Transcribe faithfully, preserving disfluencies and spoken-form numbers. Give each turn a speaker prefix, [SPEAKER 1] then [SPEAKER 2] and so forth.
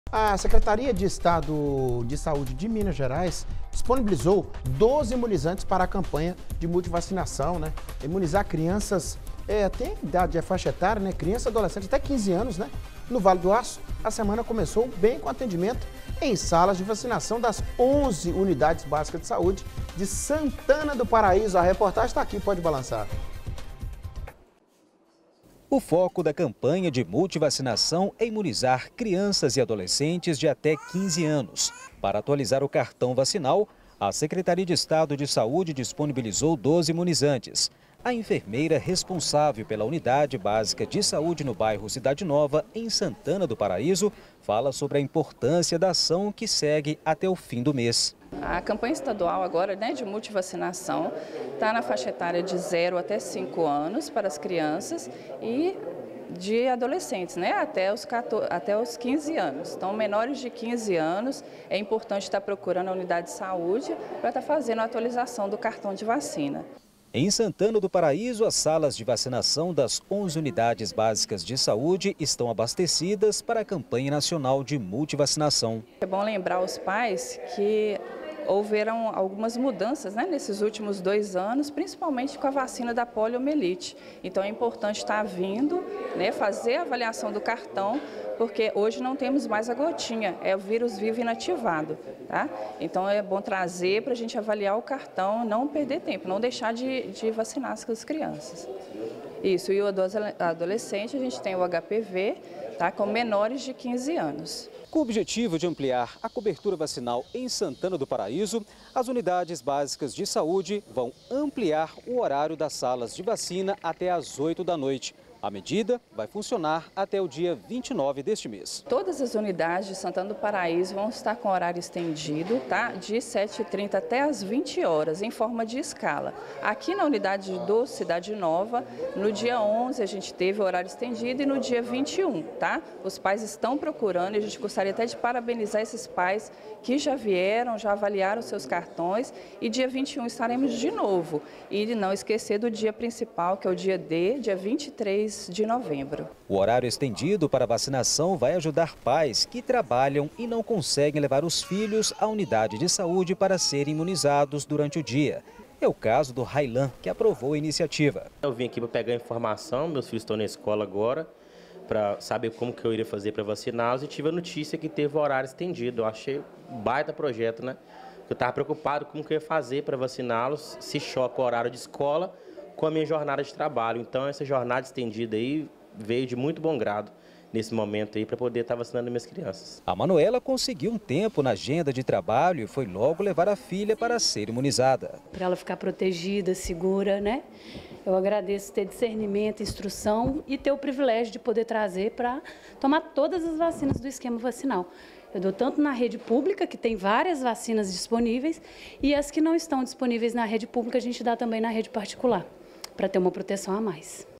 [SPEAKER 1] A Secretaria de Estado de Saúde de Minas Gerais disponibilizou doze imunizantes para a campanha de multivacinação, né? Imunizar crianças, é, tem idade, é faixa etária, né? Criança, adolescente, até quinze anos, né? No Vale do Aço, a semana começou bem com atendimento em salas de vacinação das onze unidades básicas de saúde de Santana do Paraíso. A reportagem está aqui, pode balançar.
[SPEAKER 2] O foco da campanha de multivacinação é imunizar crianças e adolescentes de até quinze anos. Para atualizar o cartão vacinal, a Secretaria de Estado de Saúde disponibilizou doze imunizantes. A enfermeira responsável pela Unidade Básica de Saúde no bairro Cidade Nova, em Santana do Paraíso, fala sobre a importância da ação que segue até o fim do mês.
[SPEAKER 3] A campanha estadual agora, né, de multivacinação está na faixa etária de zero até cinco anos para as crianças e de adolescentes, né, até os, quatorze, até os quinze anos. Então, menores de quinze anos, é importante estar procurando a unidade de saúde para estar fazendo a atualização do cartão de vacina.
[SPEAKER 2] Em Santana do Paraíso, as salas de vacinação das onze unidades básicas de saúde estão abastecidas para a campanha nacional de multivacinação.
[SPEAKER 3] É bom lembrar os pais que houveram algumas mudanças, né, nesses últimos dois anos, principalmente com a vacina da poliomielite. Então é importante estar vindo, né, fazer a avaliação do cartão, porque hoje não temos mais a gotinha, é o vírus vivo inativado, tá? Então é bom trazer para a gente avaliar o cartão, não perder tempo, não deixar de, de vacinar as crianças. Isso, e o adolescente a gente tem o H P V, tá, com menores de quinze anos.
[SPEAKER 2] Com o objetivo de ampliar a cobertura vacinal em Santana do Paraíso, as unidades básicas de saúde vão ampliar o horário das salas de vacina até às oito da noite. A medida vai funcionar até o dia vinte e nove deste mês.
[SPEAKER 3] Todas as unidades de Santana do Paraíso vão estar com horário estendido, tá? De sete e trinta até as vinte horas, em forma de escala. Aqui na unidade do Cidade Nova, no dia onze a gente teve o horário estendido e no dia vinte e um, tá? Os pais estão procurando e a gente gostaria até de parabenizar esses pais que já vieram, já avaliaram seus cartões e dia vinte e um estaremos de novo. E não esquecer do dia principal, que é o dia D, dia vinte e três de novembro.
[SPEAKER 2] O horário estendido para vacinação vai ajudar pais que trabalham e não conseguem levar os filhos à unidade de saúde para serem imunizados durante o dia. É o caso do Railan, que aprovou a iniciativa.
[SPEAKER 4] Eu vim aqui para pegar informação, meus filhos estão na escola agora, para saber como que eu iria fazer para vaciná-los, e tive a notícia que teve o horário estendido. Eu achei um baita projeto, né? Eu estava preocupado com o que eu ia fazer para vaciná-los, se choca o horário de escola com a minha jornada de trabalho. Então, essa jornada estendida aí veio de muito bom grado nesse momento aí para poder estar vacinando minhas crianças.
[SPEAKER 2] A Manuela conseguiu um tempo na agenda de trabalho e foi logo levar a filha para ser imunizada.
[SPEAKER 5] Para ela ficar protegida, segura, né? Eu agradeço ter discernimento, instrução e ter o privilégio de poder trazer para tomar todas as vacinas do esquema vacinal. Eu dou tanto na rede pública, que tem várias vacinas disponíveis, e as que não estão disponíveis na rede pública, a gente dá também na rede particular, para ter uma proteção a mais.